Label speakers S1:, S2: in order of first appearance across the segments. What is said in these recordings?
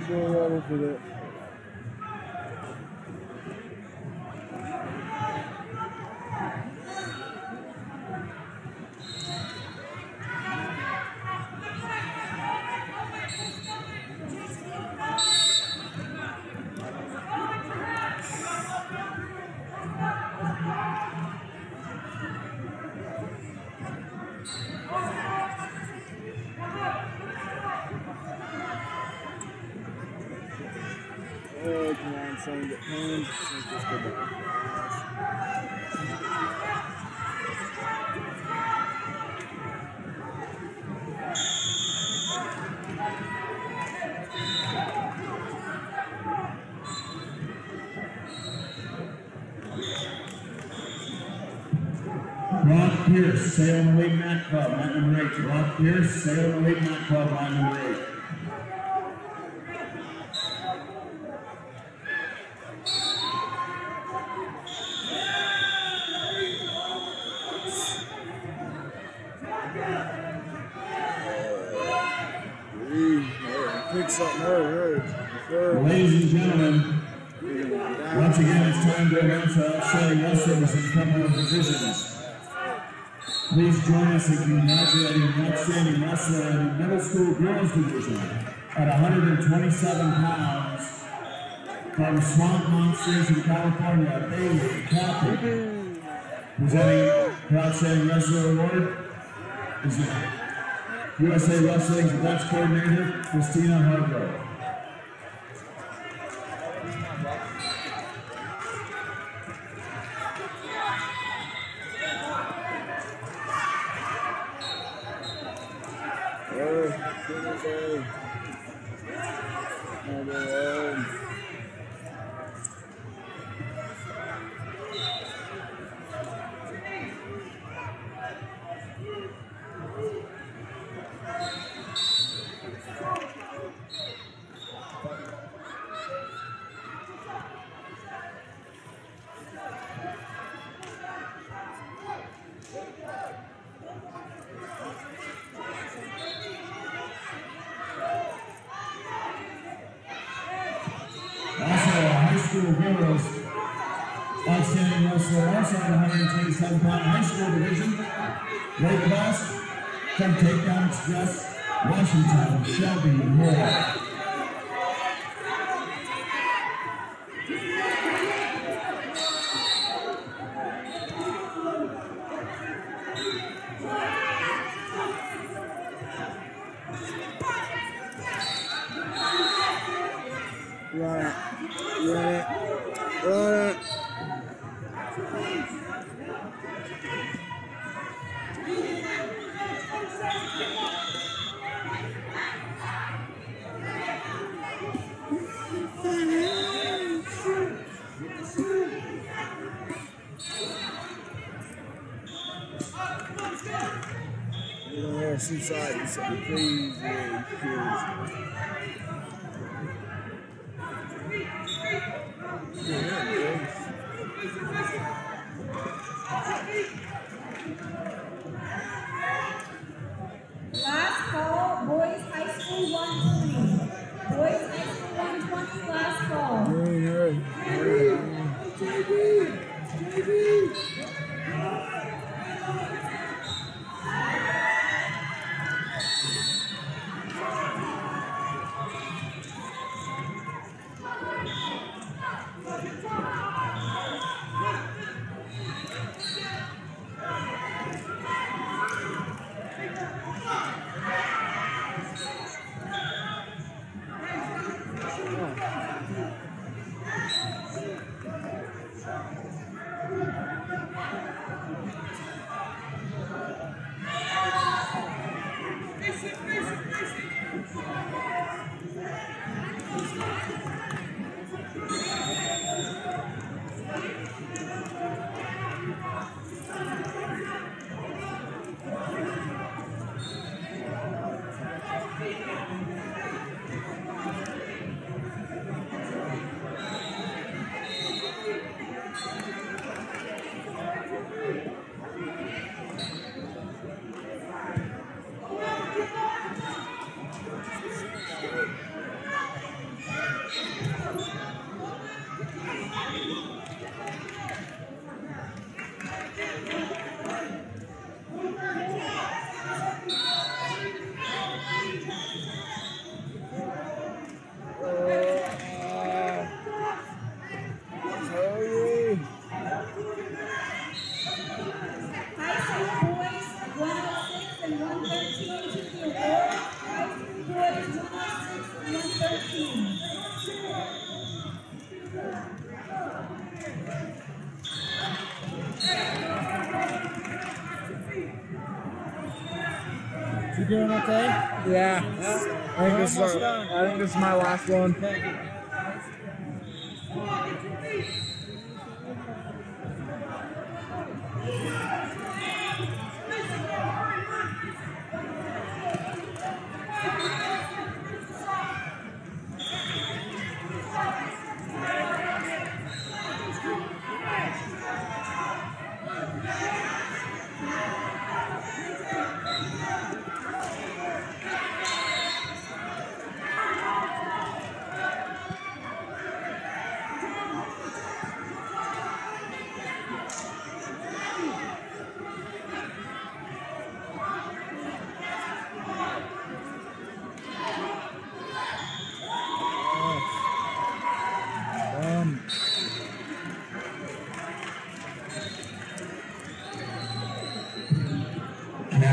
S1: Going right in for that. Oh, come on, son, get hands. Just go back.
S2: Rob Pierce, Salem Elite Mat Club, line number 8. Rob Pierce, Salem Elite Mat Club, line number 8.
S1: Pick something, hurry.
S2: Ladies and gentlemen, once again it's time to announce our outstanding wrestlers in a couple of divisions. Please join us in congratulating an outstanding wrestler in the middle school girls division at 127 pounds from Swamp Monsters in California, Bailey Cathy. Presenting the outstanding wrestler award is the USA Wrestling's events coordinator, Christina Hargrove. Girls, outstanding wrestler also in the 127-pound high school division, weight class from Takedown Express, Washington, Shelby Moore. Inside, it's crazy.
S3: Last call, boys high school 120. Boys high school 120, last call. JB. 113.
S1: You doing okay?
S4: Yeah. I think this is my last one.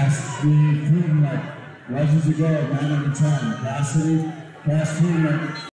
S2: Cassidy Kuhnert, Legends of Gold, 9 number 10. Cassidy Kuhnert.